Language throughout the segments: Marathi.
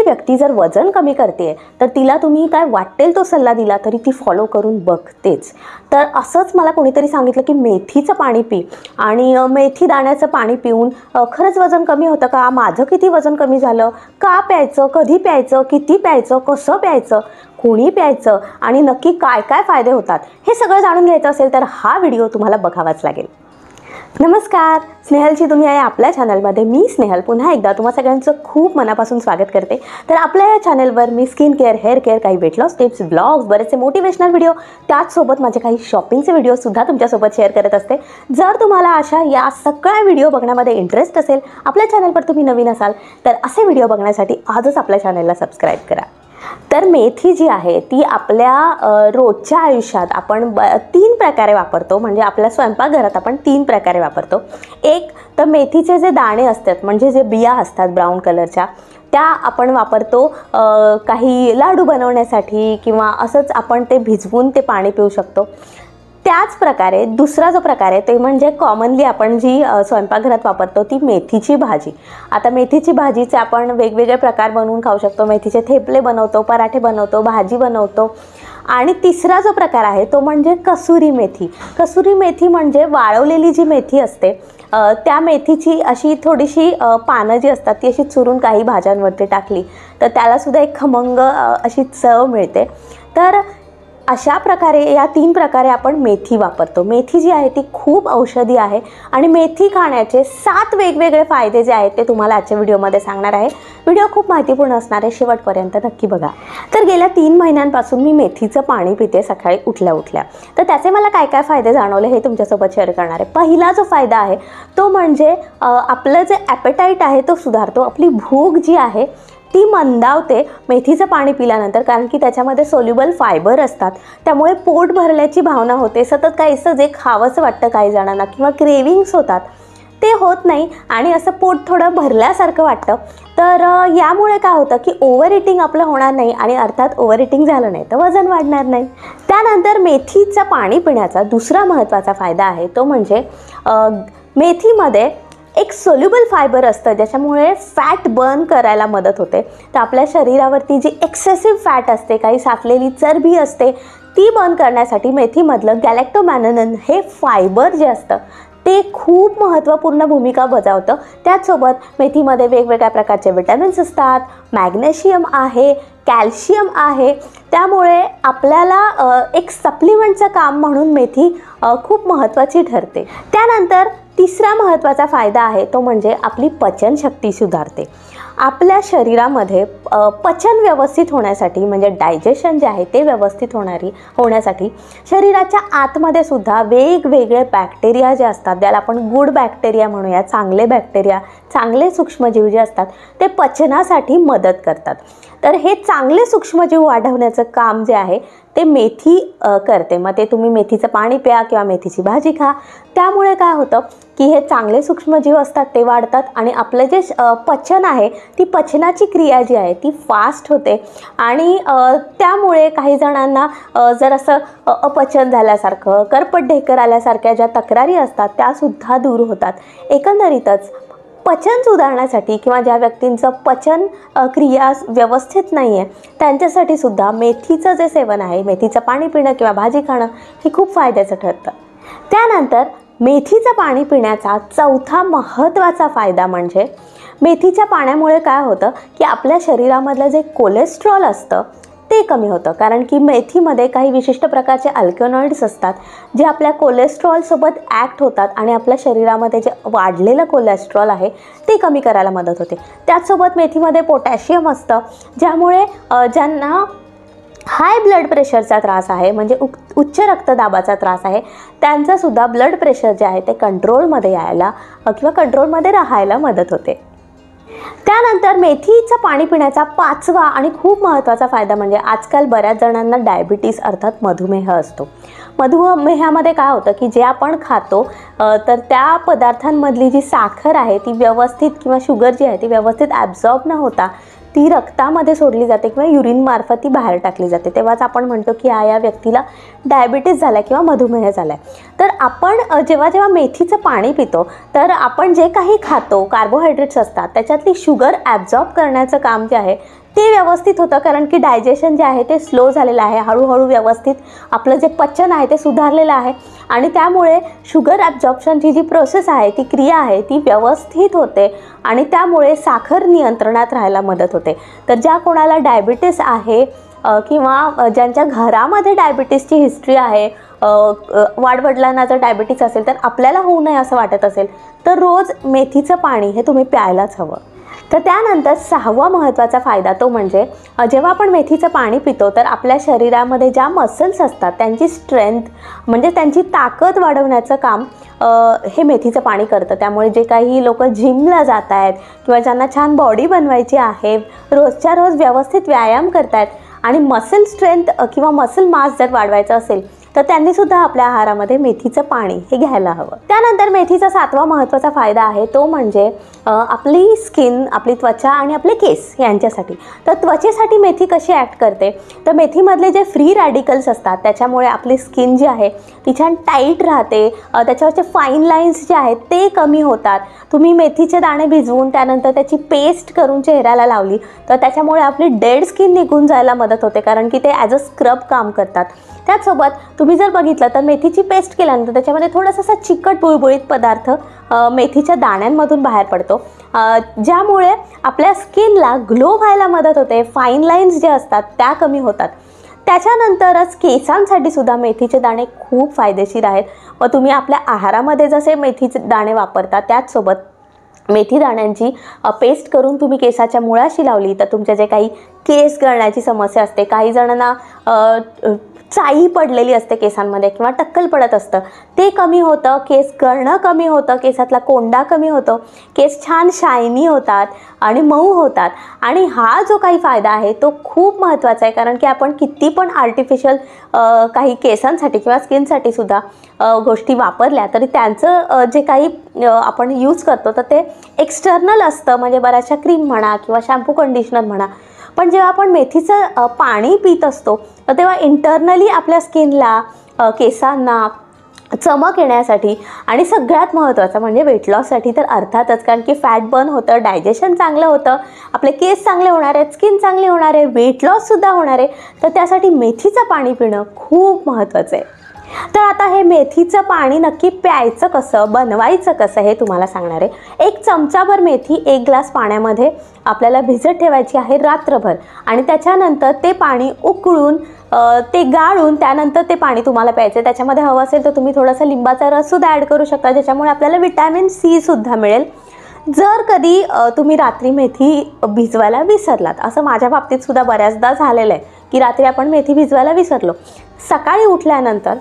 व्यक्ती जर वजन कमी करते तर तिला तुम्ही काय वाटेल तो सल्ला दिला तरी ती फॉलो करून बघतेच। तर असंच मला कोणीतरी सांगितलं की मेथीचं पाणी पी आणि मेथी दाण्याचं पाणी पिऊन खरंच वजन कमी होतं का, माझं किती वजन कमी झालं, का प्यायचं, कधी प्यायचं, किती प्यायचं, कसं प्यायचं, कोणी प्यायचं आणि नक्की काय काय फायदे होतात, हे सगळं जाणून घ्यायचं असेल तर हा व्हिडिओ तुम्हाला बघावाच लागेल। नमस्कार, स्नेहलची दुनिया या आपल्या चॅनलमध्ये मी स्नेहल पुन्हा एकदा तुम्हा सगळ्यांचं खूप मनापासून स्वागत करते। तर आपल्या या चॅनलवर मी स्किन केअर, हेअर केअर, काही वेट लॉस टिप्स, ब्लॉग्स, बरेचसे मोटिवेशनल व्हिडिओ, त्याचसोबत माझे काही शॉपिंगचे व्हिडिओसुद्धा तुमच्यासोबत शेअर करत असते। जर तुम्हाला अशा या सगळ्या व्हिडिओ बघण्यामध्ये इंटरेस्ट असेल, आपल्या चॅनलवर तुम्ही नवीन असाल तर असे व्हिडिओ बघण्यासाठी आजच आपल्या चॅनलला सबस्क्राईब करा। तर मेथी जी आहे ती आपल्या रोजच्या आयुष्यात आपण 3 प्रकारे वापरतो, म्हणजे आपल्या स्वयंपाकघरात आपण 3 प्रकारे वापरतो। एक तर मेथीचे जे दाणे असतात म्हणजे जे बिया असतात ब्राऊन कलरच्या, त्या आपण वापरतो काही लाडू बनवण्यासाठी किंवा असंच आपण ते भिजवून ते पाणी पिऊ शकतो। त्याच प्रकारे दुसरा जो प्रकार आहे ते म्हणजे कॉमनली आपण जी स्वयंपाकघरात वापरतो ती मेथीची भाजी। आता मेथीची भाजीचे आपण वेगवेगळे प्रकार बनवून खाऊ शकतो, मेथीचे थेपले बनवतो, पराठे बनवतो, भाजी बनवतो। आणि तिसरा जो प्रकार आहे तो म्हणजे कसुरी मेथी। कसुरी मेथी म्हणजे वाळवलेली जी मेथी असते त्या मेथीची अशी थोडीशी पानं जी असतात ती अशी चुरून काही भाज्यांवरती टाकली तर त्यालासुद्धा एक खमंग अशी चव मिळते। तर अशा प्रकारे या 3 प्रकारे आपण मेथी वापरतो। मेथी जी आहे ती खूप औषधी आहे आणि मेथी खाण्याचे 7 वेगवेगळे फायदे जे आहेत ते तुम्हाला आजच्या व्हिडिओमध्ये सांगणार आहे। व्हिडिओ खूप माहितीपूर्ण असणार आहे, शेवटपर्यंत नक्की बघा। तर गेल्या 3 महिन्यांपासून मी मेथीचं पाणी पिते सकाळी उठल्या उठल्या, तर त्याचे मला काय काय फायदे जाणवले हे तुमच्यासोबत शेअर करणार आहे। पहिला जो फायदा आहे तो म्हणजे आपलं जे ॲपेटाईट आहे तो सुधारतो, आपली भूक जी आहे ती मंदावते मेथीचं पाणी पिल्यानंतर, कारण की त्याच्यामध्ये सोल्युबल फायबर असतात, त्यामुळे पोट भरल्याची भावना होते, सतत काहीसं जे खावंसं वाटतं काही जणांना किंवा क्रेविंग्स होतात ते होत नाही आणि असं पोट थोडं भरल्यासारखं वाटतं। तर यामुळे काय होतं की ओव्हर इटिंग आपलं होणार नाही आणि अर्थात ओव्हर इटिंग झालं नाही तर वजन वाढणार नाही। त्यानंतर मेथीचं पाणी पिण्याचा दुसरा महत्त्वाचा फायदा आहे तो म्हणजे मेथीमध्ये एक सोल्युबल फायबर असतं ज्याच्यामुळे फॅट बर्न करायला मदत होते। तर आपल्या शरीरावरती जी एक्सेसिव्ह फॅट असते, काही साठलेली चरबी असते, ती बर्न करण्यासाठी मेथीमधलं गॅलेक्टोमॅनोनिन हे फायबर जे असतं ते खूप महत्त्वपूर्ण भूमिका बजावतं। त्याचसोबत मेथीमध्ये वेगवेगळ्या प्रकारचे विटॅमिन्स असतात, मॅग्नेशियम आहे, कॅल्शियम आहे, त्यामुळे आपल्याला एक सप्लिमेंटचं काम म्हणून मेथी खूप महत्त्वाची ठरते। त्यानंतर तिसरा महत्त्वाचा फायदा आहे तो म्हणजे आपली पचनशक्ती सुधारते। आपल्या शरीरामध्ये पचन व्यवस्थित होण्यासाठी म्हणजे डायजेशन जे आहे ते व्यवस्थित होण्यासाठी शरीराच्या आतमध्ये सुद्धा वेगवेगळे बॅक्टेरिया जे असतात, त्याला आपण गुड बॅक्टेरिया म्हणूया, चांगले बॅक्टेरिया, चांगले सूक्ष्मजीव जे असतात ते पचनासाठी मदत करतात। तर हे चांगले सूक्ष्मजीव वाढवण्याचं काम जे आहे ते मेथी करते। मग ते तुम्ही मेथीचं पाणी प्या किंवा मेथीची भाजी खा, त्यामुळे काय होतं की हे चांगले सूक्ष्मजीव असतात ते वाढतात आणि आपलं जे पचन आहे ती पचनाची क्रिया जी आहे ती फास्ट होते आणि त्यामुळे काही जणांना जर असं अपचन झाल्यासारखं, करपट ढेकर आल्यासारख्या ज्या तक्रारी असतात त्यासुद्धा दूर होतात। एकंदरीतच पचन सुधारण्यासाठी किंवा ज्या व्यक्तींचं पचन क्रिया व्यवस्थित नाही आहे त्यांच्यासाठी सुद्धा मेथीचं जे सेवन आहे, मेथीचं पाणी पिणं किंवा भाजी खाणं हे खूप फायद्याचं ठरतं। त्यानंतर मेथीचं पाणी पिण्याचा चौथा महत्त्वाचा फायदा म्हणजे मेथीच्या पाण्यामुळे काय होतं की आपल्या शरीरामधलं जे कोलेस्ट्रॉल असतं ते कमी होतं, कारण की मेथीमध्ये काही विशिष्ट प्रकारचे अल्कलॉइड्स असतात जे आपल्या कोलेस्ट्रॉलसोबत ॲक्ट होतात आणि आपल्या शरीरामध्ये जे वाढलेलं कोलेस्ट्रॉल आहे ते कमी करायला मदत होते। त्याचसोबत मेथीमध्ये पोटॅशियम असतं ज्यामुळे ज्यांना हाय ब्लड प्रेशरचा त्रास आहे म्हणजे उच्च रक्तदाबाचा त्रास आहे त्यांचासुद्धा ब्लड प्रेशर जे आहे ते कंट्रोलमध्ये यायला किंवा कंट्रोलमध्ये राहायला मदत होते। त्यानंतर मेथीचं पाणी पिण्याचा 5वा आणि खूप महत्त्वाचा फायदा म्हणजे आजकाल बऱ्याच जणांना डायबिटीस अर्थात मधुमेह असतो। मधुमेहामध्ये काय होतं की जे आपण खातो तर त्या पदार्थांमधली जी साखर आहे ती व्यवस्थित किंवा शुगर जी आहे ती व्यवस्थित ॲब्झॉर्ब न होता ती रक्तामध्ये सोडली जाते किंवा युरिन मार्फत ती बाहेर टाकली जाते, तेव्हाच आपण म्हणतो की या व्यक्तीला डायबिटीस झाला किंवा मधुमेह झाला आहे। तर आपण जेव्हा मेथीचं पाणी पितो तर आपण जे काही खातो कार्बोहायड्रेट्स असतात त्याच्यातली शुगर ॲब्झॉर्ब करण्याचं काम जे आहे ते व्यवस्थित होतं, कारण की डायजेशन जे आहे ते स्लो झालेलं आहे, हळूहळू व्यवस्थित आपलं जे पचन आहे ते सुधारलेलं आहे आणि त्यामुळे शुगर ॲब्झॉर्प्शनची जी प्रोसेस आहे, ती क्रिया आहे ती व्यवस्थित होते आणि त्यामुळे साखर नियंत्रणात राहायला मदत होते. तर ज्या कोणाला डायबिटीस आहे किंवा ज्यांच्या घरामध्ये डायबिटीसची हिस्ट्री आहे, वाडवडिलांना जर डायबिटीस असेल तर आपल्याला होऊ नये असं वाटत असेल तर रोज मेथीचं पाणी हे तुम्ही प्यायलाच हवं. तर त्यानंतर 6वा महत्त्वाचा फायदा तो म्हणजे जेव्हा आपण मेथीचं पाणी पितो तर आपल्या शरीरामध्ये ज्या मसल्स असतात त्यांची स्ट्रेंथ म्हणजे त्यांची ताकद वाढवण्याचं काम हे मेथीचं पाणी करतं. त्यामुळे जे काही लोक जिमला जात आहेत किंवा ज्यांना छान बॉडी बनवायची आहे, रोजच्या रोज व्यवस्थित व्यायाम करत आहेत आणि मसल स्ट्रेंथ किंवा मसल मास जर वाढवायचं असेल तर त्यांनीसुद्धा आपल्या आहारामध्ये मेथीचं पाणी हे घ्यायला हवं. त्यानंतर मेथीचा 7वा महत्त्वाचा फायदा आहे तो म्हणजे आपली स्किन, आपली त्वचा आणि आपले केस यांच्यासाठी. तर त्वचेसाठी मेथी कशी ॲक्ट करते, तर मेथीमधले जे फ्री रॅडिकल्स असतात त्याच्यामुळे आपली स्किन जी आहे ती छान टाईट राहते, त्याच्यावरचे फाईन लाईन्स जे आहेत ते कमी होतात. तुम्ही मेथीचे दाणे भिजवून त्यानंतर त्याची पेस्ट करून चेहऱ्याला लावली तर त्याच्यामुळे आपली डेड स्किन निघून जायला मदत होते, कारण की ते ॲज अ स्क्रब काम करतात. त्याचसोबत तुम्ही जर बघितलं तर मेथीची पेस्ट केल्यानंतर त्याच्यामध्ये थोडासा असा चिकट बुळबुळीत पदार्थ मेथीच्या दाण्यांमधून बाहेर पडतो, ज्यामुळे आपल्या स्किनला ग्लो व्हायला मदत होते. फाईन लाईन्स जे असतात त्या कमी होतात. त्याच्यानंतरच केसांसाठी सुद्धा मेथीचे दाणे खूप फायदेशीर आहेत व तुम्ही आपल्या आहारामध्ये जसे मेथीचे दाणे वापरता त्याचसोबत मेथी दाण्यांची पेस्ट करून तुम्ही केसाच्या मुळाशी लावली तर तुमचे जे काही केस गळण्याची समस्या असते, काही जणांना चाई पडलेली असते केसांमध्ये किंवा टक्कल पडत असतं, ते कमी होतं. केस गळणं कमी होतं, केसातला कोंडा कमी होतो, केस छान शायनी होतात आणि मऊ होतात. आणि हा जो काही फायदा आहे तो खूप महत्त्वाचा आहे, कारण की आपण किती पण आर्टिफिशियल काही केसांसाठी किंवा स्किनसाठी सुद्धा गोष्टी वापरल्या तरी त्यांचं जे काही आपण यूज करतो तर ते एक्सटर्नल असतं, म्हणजे बऱ्याचशा क्रीम म्हणा किंवा शॅम्पू कंडिशनर म्हणा. पण जेव्हा आपण मेथीचं पाणी पित असतो तर तेव्हा इंटरनली आपल्या स्किनला, केसांना चमक येण्यासाठी आणि सगळ्यात महत्त्वाचं म्हणजे वेट लॉससाठी तर अर्थातच, कारण की फॅट बर्न होतं, डायजेशन चांगलं होतं, आपले केस चांगले होणार आहेत, स्किन चांगली होणार आहे, वेट लॉससुद्धा होणार आहे. तर त्यासाठी मेथीचं पाणी पिणं खूप महत्त्वाचं आहे. तर आता हे मेथीचं पाणी नक्की प्यायचं कसं, बनवायचं कसं हे तुम्हाला सांगणार आहे. 1 चमचाभर मेथी 1 ग्लास पाण्यामध्ये आपल्याला भिजत ठेवायची आहे रात्रभर आणि त्याच्यानंतर ते पाणी उकळून ते गाळून त्यानंतर ते पाणी तुम्हाला प्यायचं. त्याच्यामध्ये हवं असेल तर तुम्ही थोडासा लिंबाचा रससुद्धा ॲड करू शकता, ज्याच्यामुळे आपल्याला विटॅमिन सी सुद्धा मिळेल. जर कधी तुम्ही रात्री मेथी भिजवायला विसरलात, असं माझ्या बाबतीत सुद्धा बऱ्याचदा झालेलं आहे की रात्री आपण मेथी भिजवायला विसरलो, सकाळी उठल्यानंतर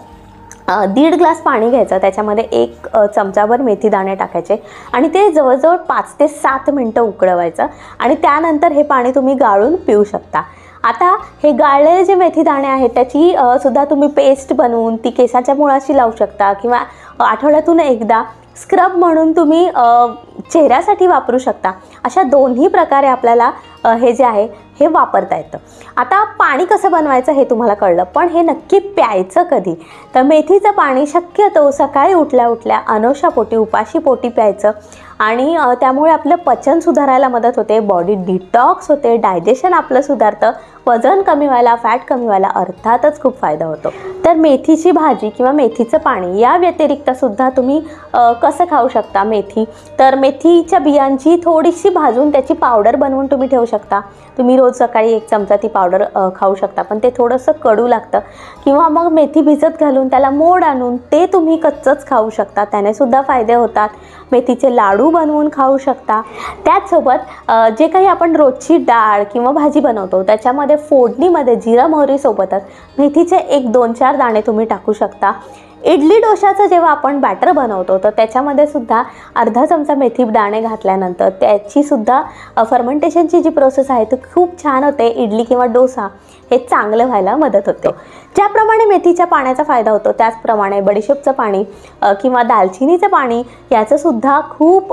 1.5 ग्लास पाणी घ्यायचं, त्याच्यामध्ये 1 चमचाभर मेथी दाणे टाकायचे आणि ते जवळजवळ 5 ते 7 मिनटं उकळवायचं आणि त्यानंतर हे पाणी तुम्ही गाळून पिऊ शकता. आता हे गाळलेले जे मेथी दाणे आहेत त्याची सुद्धा तुम्ही पेस्ट बनवून ती केसाच्या मुळाशी लावू शकता किंवा आठवड्यातून एकदा स्क्रब म्हणून तुम्ही चेहऱ्यासाठी वापरू शकता. अशा दोन्ही प्रकारे आपल्याला हे जे आहे हे वापरता येतं. आता पाणी कसं बनवायचं हे तुम्हाला कळलं, पण हे नक्की प्यायचं कधी, तर मेथीचं पाणी शक्यतो सकाळी उठल्या उठल्या अनोशापोटी, उपाशीपोटी प्यायचं आणि त्यामुळे आपलं पचन सुधारायला मदत होते, बॉडी डिटॉक्स होते, डायजेशन आपलं सुधारतं, वजन कमी व्हायला, फॅट कमी व्हायला अर्थातच खूप फायदा होतो. तर मेथीची भाजी किंवा मेथीचं पाणी या व्यतिरिक्त सुद्धा तुम्ही कसं खाऊ शकता मेथी, तर मेथीच्या बियांची थोडीशी भाजून त्याची पावडर बनवून तुम्ही ठेवू शकता. तुम्ही रोज सकाळी 1 चमचा ती पावडर खाऊ शकता, पण ते थोडंसं कडू लागतं. किंवा मग मेथी भिजत घालून त्याला मोड आणून ते तुम्ही कच्चंच खाऊ शकता, त्याने सुद्धा फायदे होतात. मेथीचे लाडू बनवून खाऊ शकता. त्याचसोबत जे काही आपण रोजची डाळ किंवा भाजी बनवतो त्याच्यामध्ये फोडणीमध्ये जिरा मोहरीसोबतच मेथीचे 1-2-4 दाणे तुम्ही टाकू शकता. इडली डोशाचं जेव्हा आपण बॅटर बनवतो तर त्याच्यामध्ये सुद्धा अर्धा चमचा मेथी दाणे घातल्यानंतर त्याची सुद्धा फर्मेंटेशनची जी प्रोसेस आहे ती खूप छान होते. इडली किंवा डोसा हे चांगलं व्हायला मदत होते. ज्याप्रमाणे मेथीच्या पाण्याचा फायदा होतो त्याचप्रमाणे बडीशेपचं पाणी किंवा दालचिनीचं पाणी याचंसुद्धा खूप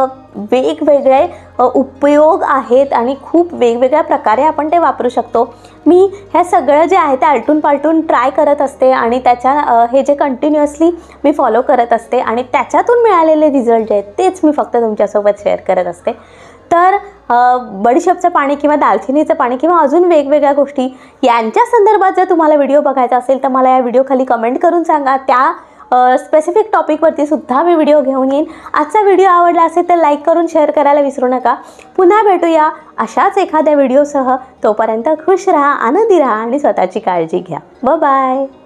वेगवेगळे उपयोग आहेत आणि खूप वेगवेगळ्या प्रकारे आपण ते वापरू शकतो. मी हे सगळं जे आहे ते आलटून पालटून ट्राय करत असते आणि हे जे कंटिन्युअसली मी फॉलो करत असते आणि त्याच्यातून मिळालेले रिझल्ट जे आहेत तेच मी फक्त तुमच्यासोबत शेअर करत असते. तर बडीशेपचं पाणी किंवा दालचिनीचं पाणी किंवा अजून वेगवेगळ्या गोष्टी यांच्या संदर्भात जर तुम्हाला व्हिडिओ बघायचा असेल तर मला या व्हिडिओ खाली कमेंट करून सांगा. त्या स्पेसिफिक टॉपिकवरती सुद्धा मी व्हिडिओ घेऊन येईन. आजचा व्हिडिओ आवडला असेल तर लाईक करून शेअर करायला विसरू नका. पुन्हा भेटूया अशाच एखाद्या व्हिडिओसह. तोपर्यंत खुश राहा, आनंदी राहा आणि स्वतःची काळजी घ्या. बाय.